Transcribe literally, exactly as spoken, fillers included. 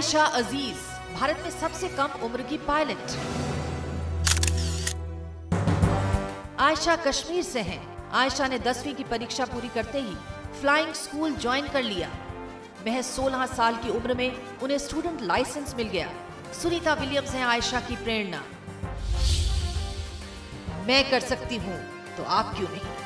आयशा अजीज भारत में सबसे कम उम्र की पायलट। आयशा कश्मीर से हैं। आयशा ने दसवीं की परीक्षा पूरी करते ही फ्लाइंग स्कूल ज्वाइन कर लिया। महज सोलह साल की उम्र में उन्हें स्टूडेंट लाइसेंस मिल गया। सुनीता विलियम्स हैं आयशा की प्रेरणा। मैं कर सकती हूँ तो आप क्यों नहीं।